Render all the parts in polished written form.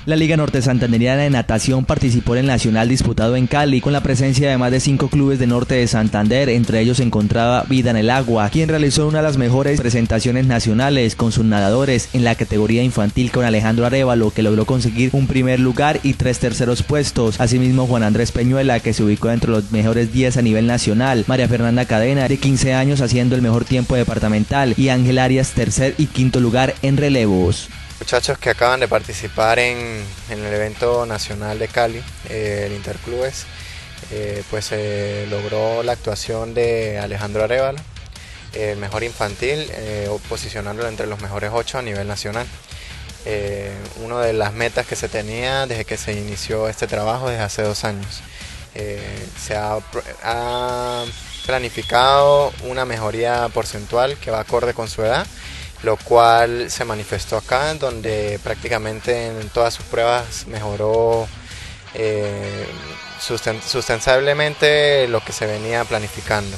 La Liga Norte Santanderiana de Natación participó en el Nacional disputado en Cali con la presencia de más de 5 clubes de Norte de Santander. Entre ellos se encontraba Vida en el Agua, quien realizó una de las mejores presentaciones nacionales con sus nadadores en la categoría infantil con Alejandro Arévalo, que logró conseguir un primer lugar y 3 terceros puestos. Asimismo, Juan Andrés Peñuela, que se ubicó entre los mejores 10 a nivel nacional, María Fernanda Cadena, de 15 años, haciendo el mejor tiempo departamental, y Ángel Arias, tercer y quinto lugar en relevos. Muchachos que acaban de participar en el evento nacional de Cali, el Interclubes, pues logró la actuación de Alejandro Arévalo, el mejor infantil, posicionándolo entre los mejores 8 a nivel nacional. Una de las metas que se tenía desde que se inició este trabajo desde hace 2 años. Se ha planificado una mejoría porcentual que va acorde con su edad, lo cual se manifestó acá, donde prácticamente en todas sus pruebas mejoró sustancialmente lo que se venía planificando.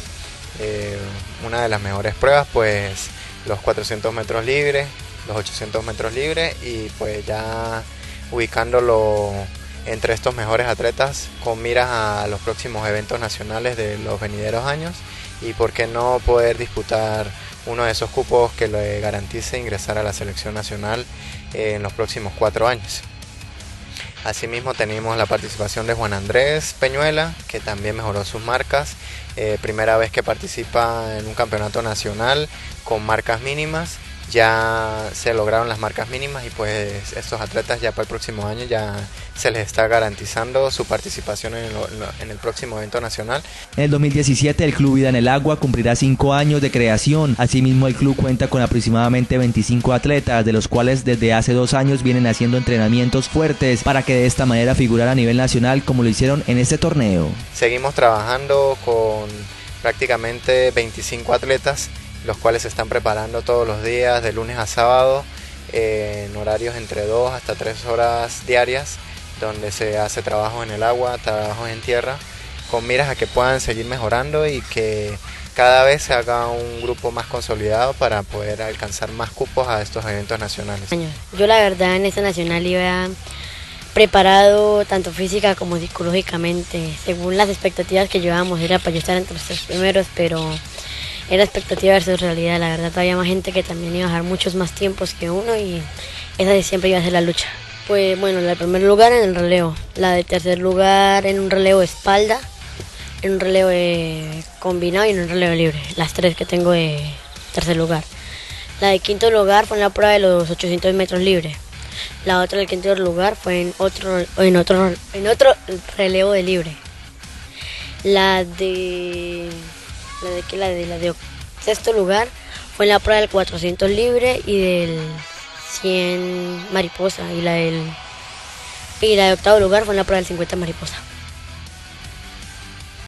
Una de las mejores pruebas, pues los 400 metros libres, los 800 metros libres, y pues ya ubicándolo entre estos mejores atletas con miras a los próximos eventos nacionales de los venideros años, y por qué no poder disputar uno de esos cupos que le garantice ingresar a la selección nacional en los próximos 4 años. Asimismo tenemos la participación de Juan Andrés Peñuela, que también mejoró sus marcas, primera vez que participa en un campeonato nacional con marcas mínimas. Ya se lograron las marcas mínimas y pues estos atletas ya para el próximo año ya se les está garantizando su participación en el próximo evento nacional. En el 2017 el Club Vida en el Agua cumplirá 5 años de creación. Asimismo, el club cuenta con aproximadamente 25 atletas, de los cuales desde hace 2 años vienen haciendo entrenamientos fuertes para que de esta manera figurar a nivel nacional como lo hicieron en este torneo. Seguimos trabajando con prácticamente 25 atletas, los cuales se están preparando todos los días, de lunes a sábado, en horarios entre 2 hasta 3 horas diarias, donde se hace trabajo en el agua, trabajo en tierra, con miras a que puedan seguir mejorando y que cada vez se haga un grupo más consolidado para poder alcanzar más cupos a estos eventos nacionales. Yo la verdad en esta nacional iba preparado tanto física como psicológicamente. Según las expectativas que llevábamos era para yo estar entre los 3 primeros, pero era expectativa versus realidad. La verdad había más gente que también iba a dejar muchos más tiempos que uno, y esa siempre iba a ser la lucha. Pues bueno, la de primer lugar en el relevo, la de tercer lugar en un relevo de espalda, en un relevo combinado y en un relevo libre, las 3 que tengo de tercer lugar. La de quinto lugar fue en la prueba de los 800 metros libres. La otra del quinto lugar fue en otro relevo de libre. La de sexto lugar fue en la prueba del 400 libre y del 100 mariposa, y la de octavo lugar fue en la prueba del 50 mariposa.